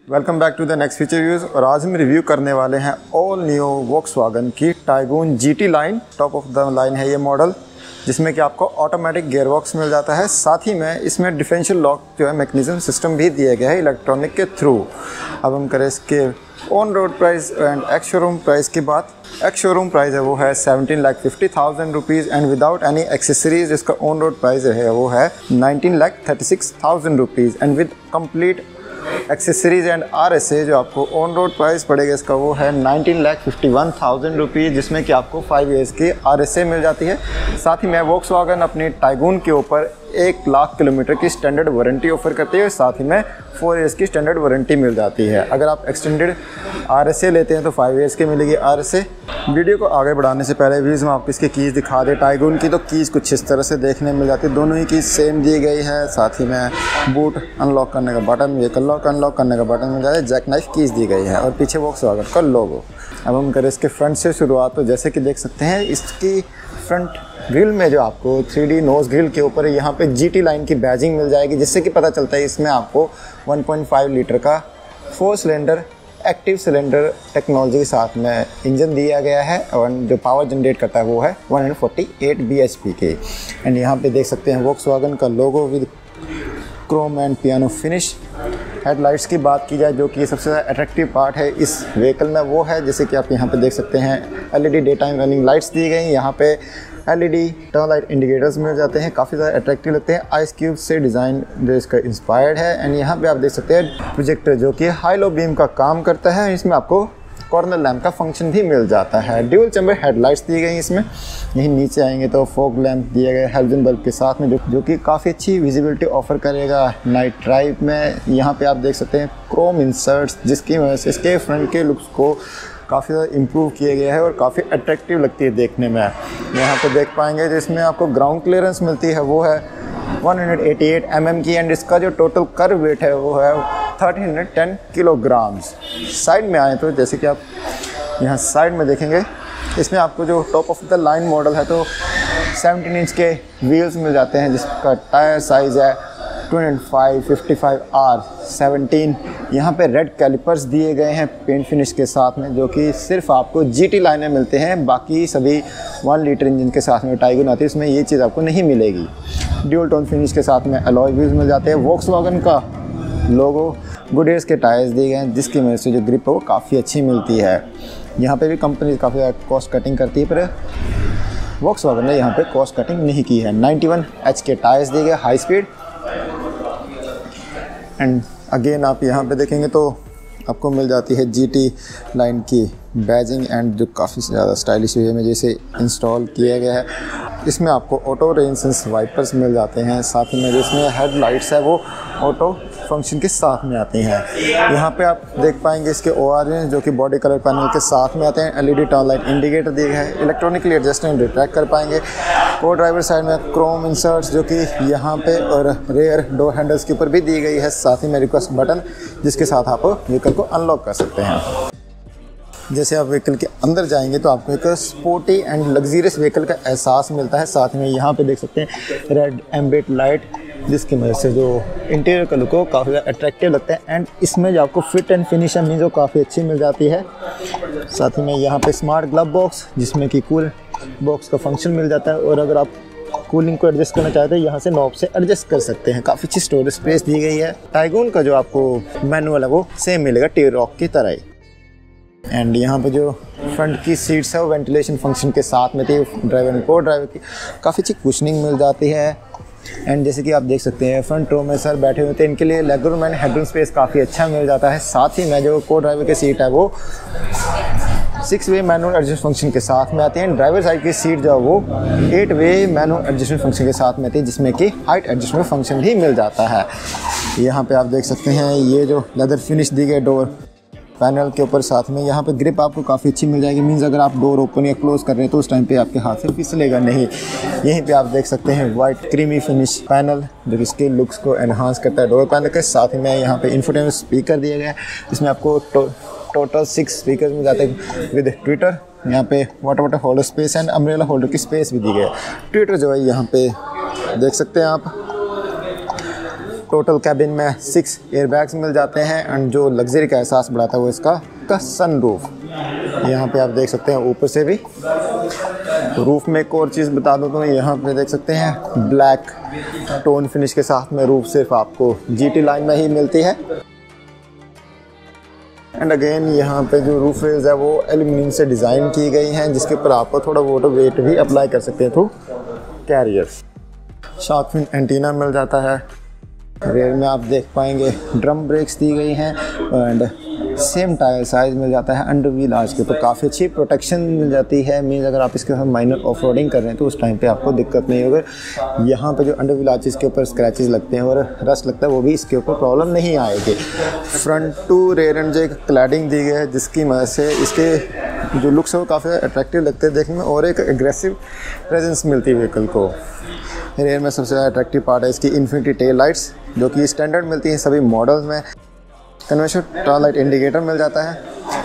Welcome back to the next feature views. और आज हम रिव्यू करने वाले हैं ऑल न्यू वोक्सवैगन की Taigun GT line. Top of the line है ये मॉडल, जिसमें कि आपको ऑटोमेटिक गियर बॉक्स मिल जाता है। साथ ही में इसमें डिफरेंशियल लॉक जो है मैकेनिज्म सिस्टम भी दिया गया है इलेक्ट्रॉनिक के थ्रू। अब हम करें इसके on road price and ex showroom price की बात। एक्स शोरूम प्राइस है वो है 17,50,000 rupees and without any accessories इसका ऑन रोड प्राइस है वो है 19,36,000 rupees and with complete accessories and RSA जो आपको ऑन रोड प्राइस पड़ेगा इसका वो है 19,51,000 रुपीज़, जिसमें कि आपको 5 ईयर्स की RSA मिल जाती है। साथ ही में वोक्सवैगन अपनी टाइगून के ऊपर 1 लाख किलोमीटर की स्टैंडर्ड वारंटी ऑफर करती है। साथ ही में 4 ईयर्स की स्टैंडर्ड वारंटी मिल जाती है। अगर आप एक्सटेंडेड RSA लेते हैं तो 5 ईयर्स की मिलेगी RSA। वीडियो को आगे बढ़ाने से पहले व्यूज़ में आपको इसकी कीज़ दिखा दें टाइगून की। तो कीज़ कुछ इस तरह से देखने में मिल जाती है, दोनों ही कीज़ सेम दी गई है। साथ ही में बूट अनलॉक करने का बटन, व्हीकल लॉक अनलॉक करने का बटन मिल जाता है। जैक नाइफ कीज़ दी गई है और पीछे वोक्सवैगन का लोगो। अब हम करें इसके फ्रंट से शुरुआत, तो जैसे कि देख सकते हैं इसकी फ्रंट ग्रिल में जो आपको 3D नोज़ ग्रिल के ऊपर यहाँ पे GT लाइन की बैजिंग मिल जाएगी, जिससे कि पता चलता है इसमें आपको 1.5 लीटर का 4 सिलेंडर एक्टिव सिलेंडर टेक्नोलॉजी के साथ में इंजन दिया गया है और जो पावर जनरेट करता है वो है 148 bhp के। एंड यहाँ पे देख सकते हैं वोक्सवैगन का logo with chrome and piano finish. Headlights की बात की जाए जो कि सबसे ज़्यादा अट्रैक्टिव पार्ट है इस व्हीकल में, वो है जैसे कि आप यहाँ पे देख सकते हैं LED day time running lights दी गई। यहाँ पे LED टर्न लाइट इंडिकेटर्स मिल जाते हैं, काफ़ी ज़्यादा अट्रैक्टिव लगते हैं। आइस क्यूब से डिज़ाइन जो इसका इंस्पायर्ड है। एंड यहाँ पे आप देख सकते हैं प्रोजेक्टर जो कि हाई लो बीम का काम करता है। इसमें आपको कॉर्नर लैम्प का फंक्शन भी मिल जाता है। ड्यूल चैम्बर हेडलाइट्स दी गई इसमें। यहीं नीचे आएंगे तो फॉग लैम्प दिया गया हैलोजन बल्ब के साथ में, जो कि काफ़ी अच्छी विजिबिलिटी ऑफर करेगा नाइट ड्राइव में। यहाँ पे आप देख सकते हैं क्रोम इंसर्ट्स, जिसकी वजह से इसके फ्रंट के लुक्स को काफ़ी ज़्यादा इम्प्रूव किया गया है और काफ़ी अट्रैक्टिव लगती है देखने में। यहाँ पे देख पाएंगे जिसमें आपको ग्राउंड क्लियरेंस मिलती है वो है 188 mm की एंड इसका जो टोटल कर्व वेट है वो है 1310 किलोग्राम्स। साइड में आए तो जैसे कि आप यहाँ साइड में देखेंगे इसमें आपको जो top of the line model है तो 17 इंच के व्हील्स मिल जाते हैं, जिसका टायर साइज़ है 25, 55, R17। यहाँ पे रेड कैलिपर्स दिए गए हैं पेंट फिनिश के साथ में, जो कि सिर्फ आपको GT लाइन में मिलते हैं। बाकी सभी 1 लीटर इंजन के साथ में टाइगून आती है, उसमें ये चीज़ आपको नहीं मिलेगी। ड्यूल टोन फिनिश के साथ में अलॉय व्हील्स मिल जाते हैं। वोक्सवैगन का लोगो, गुडियर्स के टायर्स दिए गए हैं, जिसकी वजह से जो ग्रिप है वो काफ़ी अच्छी मिलती है। यहाँ पे भी कंपनी काफ़ी कॉस्ट कटिंग करती है, पर वोक्सवैगन ने यहाँ पे कॉस्ट कटिंग नहीं की है। 91H के टायर्स दिए गए हाई स्पीड। एंड अगेन आप यहाँ पे देखेंगे तो आपको मिल जाती है GT लाइन की बैजिंग एंड जो काफ़ी ज़्यादा स्टाइलिश वे में जैसे इंस्टॉल किया गया है। इसमें आपको ऑटो रेंसेंस वाइपर्स मिल जाते हैं। साथ ही में जिसमें हेडलाइट्स है वो ऑटो फंक्शन के साथ में आती हैं। यहाँ पे आप देख पाएंगे इसके ORS जो कि बॉडी कलर पैनल के साथ में आते हैं। LED टर्न लाइट इंडिकेटर दिए गए हैं, इलेक्ट्रॉनिकली एडजस्टेबल रिट्रैक्ट कर पाएंगे। को ड्राइवर साइड में क्रोम इंसर्ट्स जो कि यहाँ पे और रेयर डोर हैंडल्स के ऊपर भी दी गई है। साथ ही में रिक्वेस्ट बटन जिसके साथ आप व्हीकल को अनलॉक कर सकते हैं। जैसे आप व्हीकल के अंदर जाएंगे तो आपको एक स्पोर्टी एंड लग्जरियस व्हीकल का एहसास मिलता है। साथ में यहाँ पे देख सकते हैं रेड एम्बिएंट लाइट, जिसकी वजह से जो इंटीरियर का लुक हो काफ़ी ज़्यादा अट्रैक्टिव लगता है। एंड इसमें जो आपको फिट एंड फिनिश है जो काफ़ी अच्छी मिल जाती है। साथ ही में यहाँ पे स्मार्ट ग्लव बॉक्स, जिसमें कि कूल बॉक्स का फंक्शन मिल जाता है। और अगर आप कूलिंग को एडजस्ट करना चाहते हैं यहाँ से नॉब से एडजस्ट कर सकते हैं। काफ़ी अच्छी स्टोरेज स्पेस दी गई है। टाइगून का जो आपको मैनुअल है वो सेम मिलेगा टी-रॉक की तरह ही। एंड यहाँ पे जो फ्रंट की सीट्स है वो वेंटिलेशन फंक्शन के साथ में थी। ड्राइवर एंड को ड्राइवर की काफ़ी अच्छी कुशनिंग मिल जाती है। एंड जैसे कि आप देख सकते हैं फ्रंट रो में सर बैठे हुए थे, इनके लिए leg room and headroom space काफ़ी अच्छा मिल जाता है। साथ ही में जो को ड्राइवर की सीट है वो 6 वे मैनुअल एडजस्ट फंक्शन के साथ में आती है। ड्राइवर साइड की सीट जो है वो 8 वे मैनुअल एडजस्टमेंट फंक्शन के साथ में आती है, जिसमें कि हाइट एडजस्टमेंट फंक्शन भी मिल जाता है। यहाँ पे आप देख सकते हैं ये जो लेदर फिनिश दी गई डोर पैनल के ऊपर। साथ में यहाँ पे ग्रिप आपको काफ़ी अच्छी मिल जाएगी। मींस अगर आप डोर ओपन या क्लोज कर रहे हैं तो उस टाइम पे आपके हाथ से फिसलेगा नहीं। यहीं पे आप देख सकते हैं वाइट क्रीमी फिनिश पैनल जो इसके लुक्स को एनहांस करता है डोर पैनल के। साथ ही में यहाँ पे इन्फोटेनमेंट स्पीकर दिया गया है, इसमें आपको टोटल 6 स्पीकर मिल जाते हैं विद ट्विटर। यहाँ पे water holder space and umbrella holder की स्पेस भी दी गई है। ट्विटर जो है यहाँ पे देख सकते हैं आप। टोटल कैबिन में 6 एयरबैग्स मिल जाते हैं एंड जो लग्जरी का एहसास बढ़ाता है वो इसका सनरूफ। यहाँ पे आप देख सकते हैं ऊपर से भी। रूफ में एक और चीज़ बता दूँ तो यहाँ पे देख सकते हैं ब्लैक टोन फिनिश के साथ में रूफ सिर्फ आपको GT लाइन में ही मिलती है। एंड अगेन यहाँ पे जो रूफ रेल्स है वो एल्यूमिनियम से डिज़ाइन की गई हैं, जिसके ऊपर आपको थोड़ा वाटर वेट भी अप्लाई कर सकते हैं through carriers. Shark fin antenna मिल जाता है। रेयर में आप देख पाएंगे ड्रम ब्रेक्स दी गई हैं एंड सेम टायर साइज मिल जाता है। अंडर व्हील आर्च के ऊपर काफ़ी अच्छी प्रोटेक्शन मिल जाती है। मीन्स अगर आप इसके साथ माइनर ऑफ रोडिंग कर रहे हैं तो उस टाइम पे आपको दिक्कत नहीं होगी। यहाँ पे जो अंडर व्हील आर्चेस के ऊपर स्क्रैचेस लगते हैं और रस्ट लगता है वो भी इसके ऊपर प्रॉब्लम नहीं आएगी। फ्रंट टू रेयर एंड जो एक क्लैडिंग दी गई है जिसकी मदद से इसके जो लुक्स है वो काफ़ी अट्रैक्टिव लगते हैं देखने में और एक एग्रेसिव प्रेजेंस मिलती है व्हीकल को। रेयर में सबसे ज़्यादा अट्रैक्टिव पार्ट है इसकी इन्फिनिटी टेल लाइट्स जो कि स्टैंडर्ड मिलती हैं सभी मॉडल्स में। कन्वेंशनल टॉल लाइट इंडिकेटर मिल जाता है।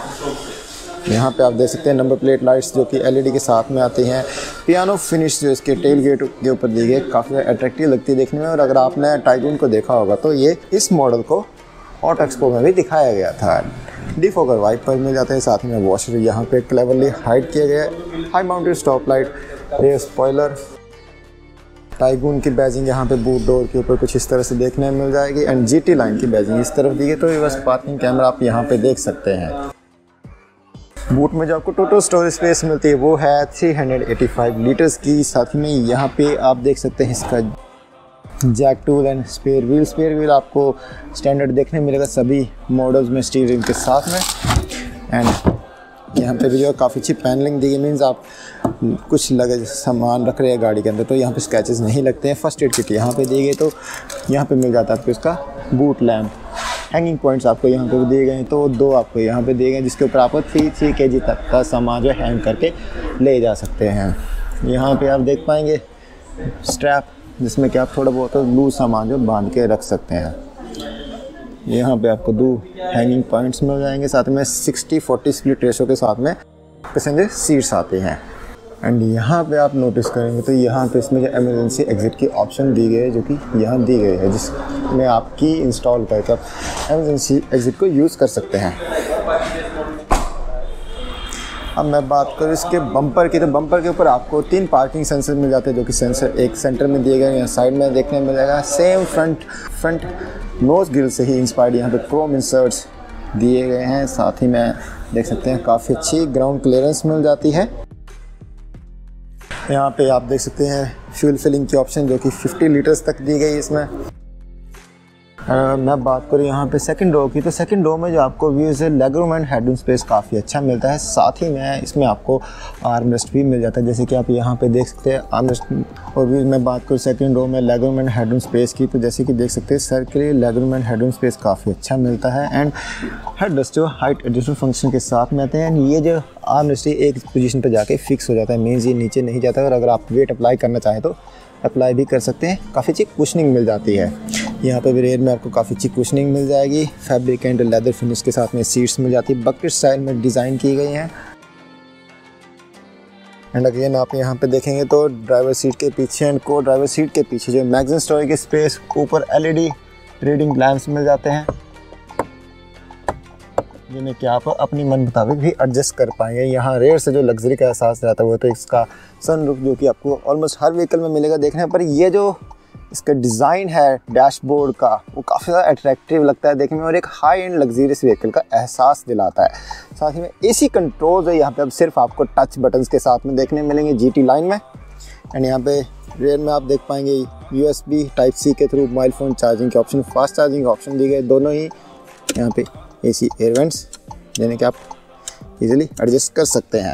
यहाँ पे आप देख सकते हैं नंबर प्लेट लाइट्स जो कि LED के साथ में आती हैं। पियानो फिनिश जो इसके टेल गेट के ऊपर दी गई काफ़ी अट्रैक्टिव लगती है देखने में। और अगर आपने टाइगून को देखा होगा तो ये इस मॉडल को ऑटो एक्सपो में भी दिखाया गया था। डिफोगर वाइपर मिल जाते हैं, साथ में वॉशर यहाँ पे क्लेवरली हाइड किया गया है। High mounted stop light, rear spoiler, Taigun की बैजिंग यहाँ पे बूट डोर के ऊपर कुछ इस तरह से देखने में मिल जाएगी एंड GT लाइन की बैजिंग इस तरफ दी गई। तो रिवर्स पार्किंग कैमरा आप यहाँ पे देख सकते हैं। बूट में जो आपको टोटल स्टोरेज स्पेस मिलती है वो है 385 लीटर्स की। साथ ही में यहाँ पे आप देख सकते हैं इसका jack tool and spare wheel आपको स्टैंडर्ड देखने मिलेगा सभी मॉडल्स में स्टीयरिंग के साथ में। एंड यहाँ पे भी जो काफ़ी अच्छी पैनलिंग दी गई। मीन्स आप कुछ लगेज सामान रख रहे हैं गाड़ी के अंदर तो यहाँ पे स्क्रैचेस नहीं लगते हैं। फर्स्ट एड किट यहाँ पे दी गई तो यहाँ पे मिल जाता है आपको इसका बूट लैम्प। हैंगिंग पॉइंट्स आपको यहाँ पे दिए गए हैं तो 2 आपको यहाँ पे दिए गए जिसके ऊपर आपको 3 kg तक का सामान जो हैंग करके ले जा सकते हैं। यहाँ पे आप देख पाएंगे स्ट्रैप जिसमें कि आप थोड़ा बहुत लूज सामान जो बांध के रख सकते हैं। यहाँ पे आपको 2 हैंगिंग पॉइंट्स मिल जाएंगे। साथ में 60-40 स्प्लिट रेशो के साथ में पैसेंजर सीट्स आते हैं। एंड यहाँ पे आप नोटिस करेंगे तो यहाँ पे इसमें जो इमरजेंसी एग्ज़िट की ऑप्शन दी गई है जो कि यहाँ दी गई है जिसमें आप की इंस्टॉल करके आप इमरजेंसी एग्ज़िट को यूज़ कर सकते हैं। अब मैं बात करूँ इसके बम्पर की तो बम्पर के ऊपर आपको 3 पार्किंग सेंसर मिल जाते हैं जो कि सेंसर एक सेंटर में दिए गए हैं, साइड में देखने में मिल जाएगा। सेम फ्रंट नोज ग्रिल से ही इंस्पायर्ड यहाँ पे क्रोम इंसर्ट्स दिए गए हैं। साथ ही में देख सकते हैं काफ़ी अच्छी ग्राउंड क्लियरेंस मिल जाती है। यहाँ पे आप देख सकते हैं फ्यूल फिलिंग की ऑप्शन जो कि 50 लीटर्स तक दी गई इसमें। मैं बात करूँ यहाँ पे सेकंड रो की तो सेकंड रो में जो आपको व्यूज़ है leg room and headroom space काफ़ी अच्छा मिलता है। साथ ही में इसमें आपको आर्मरेस्ट भी मिल जाता है जैसे कि आप यहाँ पे देख सकते हैं आर्मरेस्ट। और भी मैं बात करूँ सेकंड रो में leg room and headroom space की तो जैसे कि देख सकते हैं सर के लिए leg room and headroom space काफ़ी अच्छा मिलता है। एंड हेडरेस्ट जो हाइट एडजस्टमेंट फंक्शन के साथ में आते हैं। एंड ये जो आर्मरेस्ट एक पोजीशन पर जाके फिक्स हो जाता है, मीन्स ये नीचे नहीं जाता। और अगर आप वेट अप्लाई करना चाहें तो अप्लाई भी कर सकते हैं। काफ़ी अच्छी कुशनिंग मिल जाती है। यहाँ पे भी रेयर में आपको काफ़ी अच्छी कुशनिंग मिल जाएगी। फैब्रिक एंड लेदर फिनिश के साथ में सीट्स मिल जाती है, बकेट स्टाइल में डिज़ाइन की गई हैं। एंड अगेन आप यहाँ पे देखेंगे तो ड्राइवर सीट के पीछे एंड को ड्राइवर सीट के पीछे जो मैगजीन स्टोरेज की स्पेस, ऊपर LED रीडिंग लैंप्स मिल जाते हैं जिन्हें कि आप अपनी मन मुताबिक भी एडजस्ट कर पाएंगे। यहाँ रेयर से जो लग्जरी का एहसास रहता है वो तो इसका सनरूफ जो कि आपको ऑलमोस्ट हर व्हीकल में मिलेगा देखने पर। ये जो इसका डिज़ाइन है डैशबोर्ड का वो काफ़ी ज़्यादा अट्रैक्टिव लगता है देखने में और एक हाई एंड लग्जरियस व्हीकल का एहसास दिलाता है। साथ ही में AC कंट्रोल्स है यहाँ पे अब सिर्फ आपको टच बटन्स के साथ में देखने मिलेंगे GT लाइन में। एंड यहाँ पे रेयर में आप देख पाएंगे USB Type-C के थ्रू मोबाइल फ़ोन चार्जिंग के ऑप्शन, फास्ट चार्जिंग ऑप्शन दिए गए। दोनों ही यहाँ पे AC एयर वेंट्स जिन्हें कि आप इजीली एडजस्ट कर सकते हैं।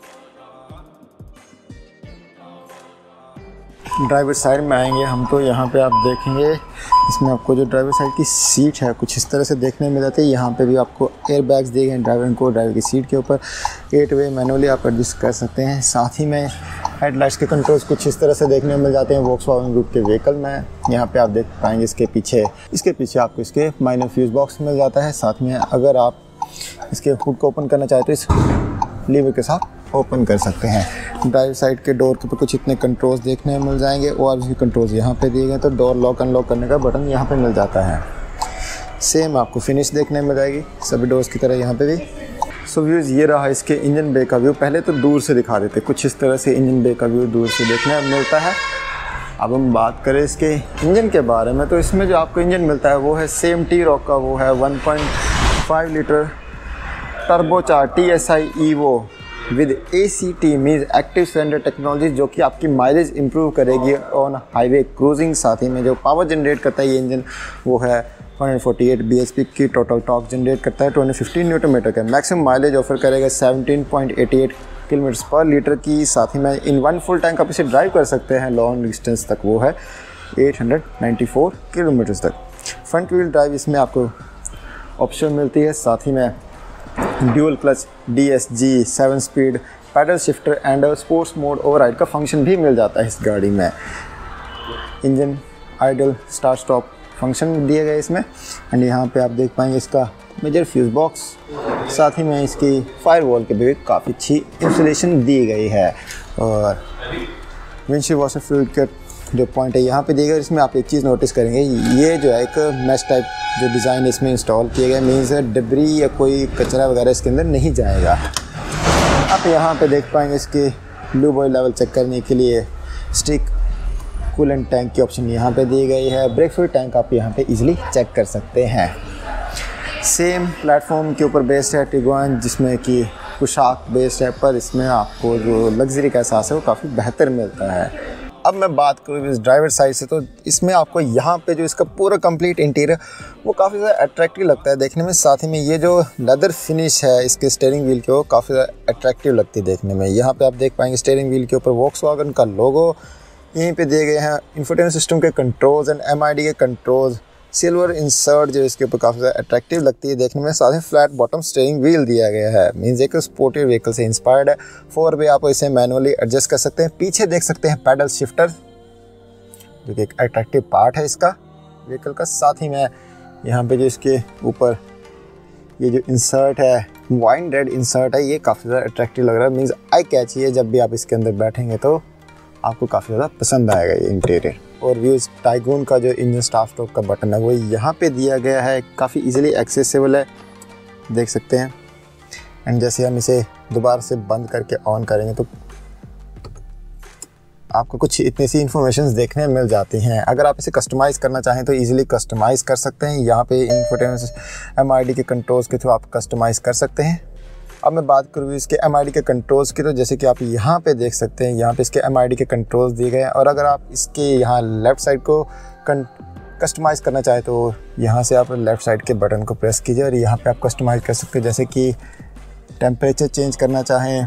ड्राइवर साइड में आएंगे हम तो यहाँ पे आप देखेंगे इसमें आपको जो ड्राइवर साइड की सीट है कुछ इस तरह से देखने में जाती है। यहाँ पे भी आपको एयर बैग्स दिए गए ड्राइवर को, ड्राइवर की सीट के ऊपर 8 वे मैनुअली आप एडजस्ट कर सकते हैं। साथ ही में हेडलाइट्स के कंट्रोल्स कुछ इस तरह से देखने में मिल जाते हैं वॉक्सवैगन ग्रुप के व्हीकल में। यहाँ पे आप देख पाएंगे इसके पीछे आपको इसके माइनर फ्यूज़ बॉक्स मिल जाता है। साथ में अगर आप इसके हुड को ओपन करना चाहें तो इस लीवर के साथ ओपन कर सकते हैं। ड्राइवर साइड के डोर के ऊपर कुछ इतने कंट्रोल्स देखने में मिल जाएंगे और भी कंट्रोल्स यहाँ पे दिए गए, तो डोर लॉक अनलॉक करने का बटन यहाँ पे मिल जाता है। सेम आपको फिनिश देखने में मिल जाएगी सभी डोर्स की तरह यहाँ पे भी। सो व्यूज़ ये रहा इसके इंजन बे का व्यू। पहले तो दूर से दिखा देते, कुछ इस तरह से इंजन बे का व्यू दूर से देखने में मिलता है। अब हम बात करें इसके इंजन के बारे में, तो इसमें जो आपको इंजन मिलता है वो है सेम T-Roc का, वो है 1.5 litre turbocharge TSI EVO with ACT means active cylinder technology, जो कि आपकी माइलेज इंप्रूव करेगी ऑन हाईवे क्रूजिंग। साथ ही में जो पावर जनरेट करता है ये इंजन वो है 148 bhp की टोटल टॉर्क जनरेट करता है, 215 न्यूटन मीटर का। मैक्सिमम माइलेज ऑफर करेगा 17.88 किलोमीटर पर लीटर की। साथ ही में इन वन फुल टैंक आप इसे ड्राइव कर सकते हैं लॉन्ग डिस्टेंस तक, वो है 894 किलोमीटर तक। फ्रंट व्हील ड्राइव इसमें आपको ऑप्शन मिलती है। साथ ही में dual clutch DSG 7 speed paddle shifter and sports mode override का फंक्शन भी मिल जाता है इस गाड़ी में। Engine idle start stop function दिए गए इसमें। एंड यहाँ पे आप देख पाएंगे इसका मेजर फ्यूज़ बॉक्स, साथ ही में इसकी फायर वॉल के भी काफ़ी अच्छी इंस्टॉलेशन दी गई है। और विंडशील्ड वॉशर फ्लूइड का जो पॉइंट है यहाँ पे दिए गए। इसमें आप एक चीज़ नोटिस करेंगे, ये जो है एक मैश टाइप जो डिज़ाइन इसमें इंस्टॉल किए गए, मीन्स डिब्री या कोई कचरा वगैरह इसके अंदर नहीं जाएगा। आप यहाँ पे देख पाएंगे इसके लूब ऑयल लेवल चेक करने के लिए स्टिक कूलेंट टैंक की ऑप्शन यहाँ पे दी गई है। ब्रेक फ्लूइड टैंक आप यहाँ पे इजीली चेक कर सकते हैं। सेम प्लेटफॉर्म के ऊपर बेस्ड है टिगुआन, जिसमें कि पोशाक बेस्ड है, पर इसमें आपको जो लग्जरी का एहसास है वो काफ़ी बेहतर मिलता है। अब मैं बात करूँ इस ड्राइवर साइड से, तो इसमें आपको यहाँ पे जो इसका पूरा कंप्लीट इंटीरियर वो काफ़ी ज़्यादा अट्रैक्टिव लगता है देखने में। साथ ही में ये जो लेदर फिनिश है इसके स्टीयरिंग व्हील के, वो काफ़ी ज़्यादा अट्रैक्टिव लगती है देखने में। यहाँ पे आप देख पाएंगे स्टीयरिंग व्हील के ऊपर वॉक्सवैगन का लोगो यहीं पे दिए गए हैं। इंफोटेनमेंट सिस्टम के कंट्रोल्स एंड MID के कंट्रोल्स, सिल्वर इंसर्ट जो इसके ऊपर काफ़ी ज़्यादा अट्रैक्टिव लगती है देखने में। साथ ही फ्लैट बॉटम स्टीयरिंग व्हील दिया गया है, मीन्स एक स्पोर्टिव व्हीकल से इंस्पायर्ड है। 4 वे आप इसे मैनुअली एडजस्ट कर सकते हैं। पीछे देख सकते हैं पैडल शिफ्टर, जो कि एक अट्रैक्टिव पार्ट है इसका व्हीकल का। साथ ही में यहाँ पे जो इसके ऊपर ये जो इंसर्ट है, वाइन रेड इंसर्ट है, ये काफ़ी ज़्यादा अट्रैक्टिव लग रहा है, मीन्स आई कैची है। जब भी आप इसके अंदर बैठेंगे तो आपको काफ़ी ज़्यादा पसंद आएगा ये इंटीरियर। और व्यूज़ टाइगून का जो इंजन स्टार्ट स्टॉप का बटन है वो यहाँ पे दिया गया है, काफ़ी इजीली एक्सेसिबल है, देख सकते हैं। एंड जैसे हम इसे दोबारा से बंद करके ऑन करेंगे तो आपको कुछ इतनी सी इन्फॉर्मेशन देखने मिल जाती हैं। अगर आप इसे कस्टमाइज़ करना चाहें तो इजीली कस्टमाइज़ कर सकते हैं। यहाँ पे इंफोटेनमेंट MID के कंट्रोल्स के थ्रू आप कस्टमाइज़ कर सकते हैं। अब मैं बात करूँ इसके MID के कंट्रोल्स की, तो जैसे कि आप यहाँ पे देख सकते हैं, यहाँ पे इसके MID के कंट्रोल्स दिए गए हैं। और अगर आप इसके यहाँ लेफ़्ट साइड को कस्टमाइज़ करना चाहें तो यहाँ से आप लेफ़्ट साइड के बटन को प्रेस कीजिए और यहाँ पे आप कस्टमाइज़ कर सकते हैं। जैसे कि टेम्परेचर चेंज करना चाहें,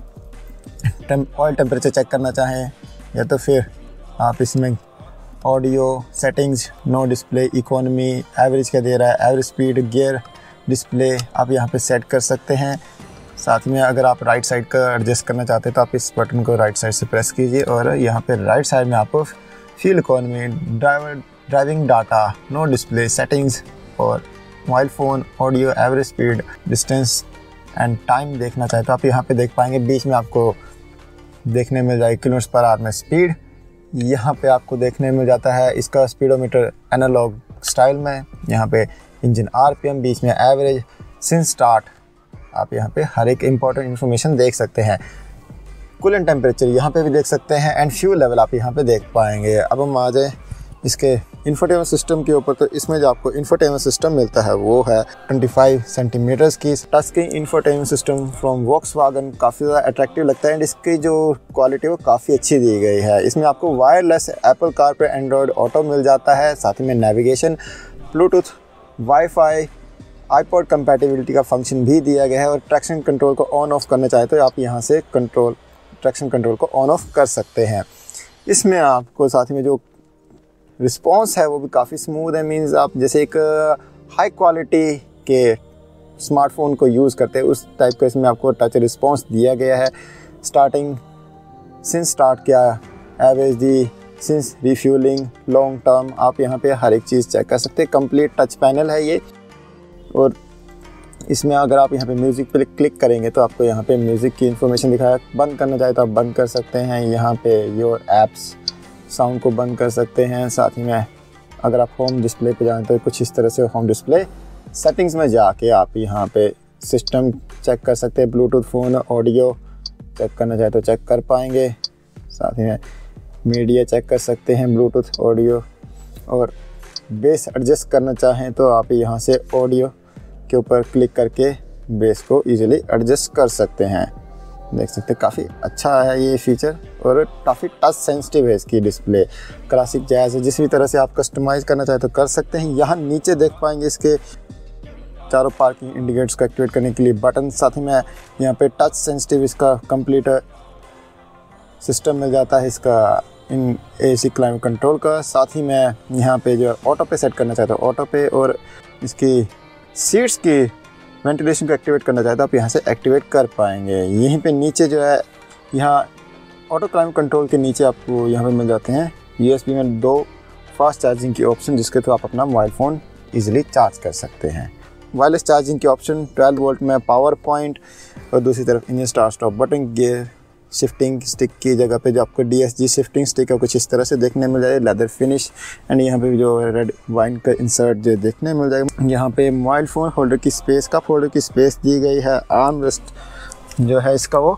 ऑयल टेम्परेचर चेक करना चाहें, या तो फिर आप इसमें audio settings, no display, economy, average क्या दे रहा है, एवरेज स्पीड, गियर डिस्प्ले आप यहाँ पे सेट कर सकते हैं। साथ में अगर आप राइट साइड का एडजस्ट करना चाहते हैं तो आप इस बटन को राइट साइड से प्रेस कीजिए और यहाँ पे राइट साइड में आपको fuel economy, driving data, no display, settings और mobile phone, audio, average speed, distance and time देखना चाहे तो आप यहाँ पे देख पाएंगे। बीच में आपको देखने मिल जाएगी किलोमीटर पर आवर में स्पीड। यहाँ पे आपको देखने मिल जाता है इसका स्पीडोमीटर एनालॉग स्टाइल में। यहाँ पे इंजन RPM, बीच में एवरेज, सिंस स्टार्ट, आप यहाँ पे हर एक इंपॉर्टेंट इन्फॉर्मेशन देख सकते हैं। कूलेंट टेम्परेचर यहाँ पे भी देख सकते हैं एंड फ्यूल लेवल आप यहाँ पे देख पाएंगे। अब हम आ जाए इसके इंफोटेनमेंट सिस्टम के ऊपर, तो इसमें जो आपको इंफोटेनमेंट सिस्टम मिलता है वो है 25 सेंटीमीटर्स की touch screen infotainment system from Volkswagen. काफ़ी ज़्यादा अट्रैक्टिव लगता है एंड इसकी जो क्वालिटी वो काफ़ी अच्छी दी गई है। इसमें आपको wireless Apple CarPlay, Android Auto मिल जाता है। साथ ही में navigation, Bluetooth, WiFi, iPod compatibility का फंक्शन भी दिया गया है। और ट्रैक्शन कंट्रोल को ऑन ऑफ करना चाहे तो आप यहाँ से ट्रैक्शन कंट्रोल को ऑन ऑफ कर सकते हैं। इसमें आपको साथ ही में जो रिस्पॉन्स है वो भी काफ़ी स्मूथ है, मींस आप जैसे एक हाई क्वालिटी के स्मार्टफोन को यूज़ करते हैं उस टाइप का इसमें आपको टच रिस्पॉन्स दिया गया है। स्टार्टिंग, सिंस स्टार्ट क्या, एवरेज दी, सिंस रिफ्यूलिंग, लॉन्ग टर्म, आप यहाँ पे हर एक चीज़ चेक कर सकते हैं। कंप्लीट टच पैनल है ये। और इसमें अगर आप यहाँ पे म्यूज़िक पे क्लिक करेंगे तो आपको यहाँ पे म्यूज़िक की इन्फॉर्मेशन दिखाया। बंद करना चाहे तो आप बंद कर सकते हैं। यहाँ पे योर ऐप्स साउंड को बंद कर सकते हैं। साथ ही में अगर आप होम डिस्प्ले पे जाएँ तो कुछ इस तरह से होम डिस्प्ले सेटिंग्स में जाके आप यहाँ पे सिस्टम चेक कर सकते हैं। ब्लूटूथ फ़ोन ऑडियो चेक करना चाहे तो चेक कर पाएंगे। साथ ही में मीडिया चेक कर सकते हैं, ब्लूटूथ ऑडियो, और बेस एडजस्ट करना चाहें तो आप यहाँ से ऑडियो के ऊपर क्लिक करके बेस को इजीली एडजस्ट कर सकते हैं। देख सकते हैं काफ़ी अच्छा है ये फीचर और काफ़ी टच सेंसिटिव है इसकी डिस्प्ले। क्लासिक जैज़ है, जिस भी तरह से आप कस्टमाइज़ करना चाहें तो कर सकते हैं। यहाँ नीचे देख पाएंगे इसके चारों पार्किंग इंडिकेटर्स को एक्टिवेट करने के लिए बटन। साथ ही में यहाँ पे टच सेंसिटिव इसका कंप्लीट सिस्टम मिल जाता है इसका इन AC क्लाइमेट कंट्रोल का। साथ ही में यहाँ पे जो ऑटो पे सेट करना चाहते हो ऑटो पे, और इसकी सीट्स की वेंटिलेशन को एक्टिवेट करना चाहते हो आप यहाँ से एक्टिवेट कर पाएंगे। यहीं पे नीचे जो है यहाँ ऑटो क्लाइमेट कंट्रोल के नीचे आपको यहाँ पे मिल जाते हैं USB में 2 फास्ट चार्जिंग की ऑप्शन, जिसके थ्रू आप अपना मोबाइल फ़ोन ईजिली चार्ज कर सकते हैं। वायरलेस चार्जिंग की ऑप्शन 12 वोल्ट में पावर पॉइंट, और दूसरी तरफ engine start stop button, gear shifting stick की जगह पे जो आपको DSG शिफ्टिंग स्टिक है कुछ इस तरह से देखने मिल जाएगा, लेदर फिनिश। एंड यहाँ पे जो रेड वाइन का इंसर्ट जो देखने मिल जाएगा। यहाँ पे मोबाइल फ़ोन होल्डर की स्पेस, कप होल्डर की स्पेस दी गई है। आर्म रेस्ट जो है इसका वो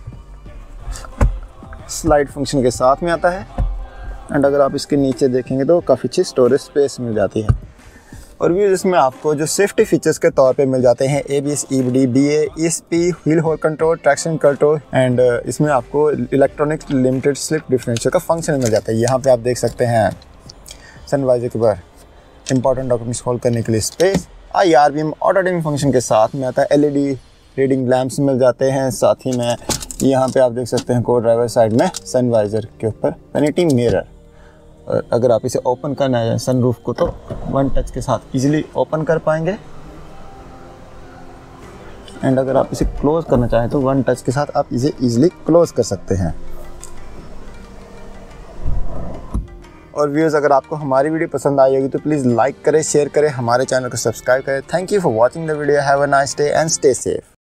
स्लाइड फंक्शन के साथ में आता है। एंड अगर आप इसके नीचे देखेंगे तो काफ़ी अच्छी स्टोरेज स्पेस मिल जाती है। और भी इसमें आपको जो सेफ्टी फीचर्स के तौर पे मिल जाते हैं ABS, EBD, BA, ESP, wheel hold control, traction control, and इसमें आपको इलेक्ट्रॉनिक लिमिटेड स्लिप डिफरेंशियल का फंक्शन मिल जाता है। यहाँ पे आप देख सकते हैं सनवाइजर के ऊपर इंपॉर्टेंट डॉक्यूमेंट्स होल्ड करने के लिए space. IRBM auto dimming function के साथ में आता है। LED रीडिंग लैंप्स मिल जाते हैं। साथ ही में यहाँ पे आप देख सकते हैं को ड्राइवर साइड में सनवाइजर के ऊपर वैनिटी मिरर। और अगर आप इसे ओपन करना है सनरूफ को तो 1 टच के साथ इजीली ओपन कर पाएंगे। एंड अगर आप इसे क्लोज करना चाहें तो 1 टच के साथ आप इसे इजीली क्लोज कर सकते हैं। और व्यूअर्स, अगर आपको हमारी वीडियो पसंद आई होगी तो प्लीज़ लाइक करें, शेयर करें, हमारे चैनल को सब्सक्राइब करें। Thank you for watching the video. Have a nice day and stay safe.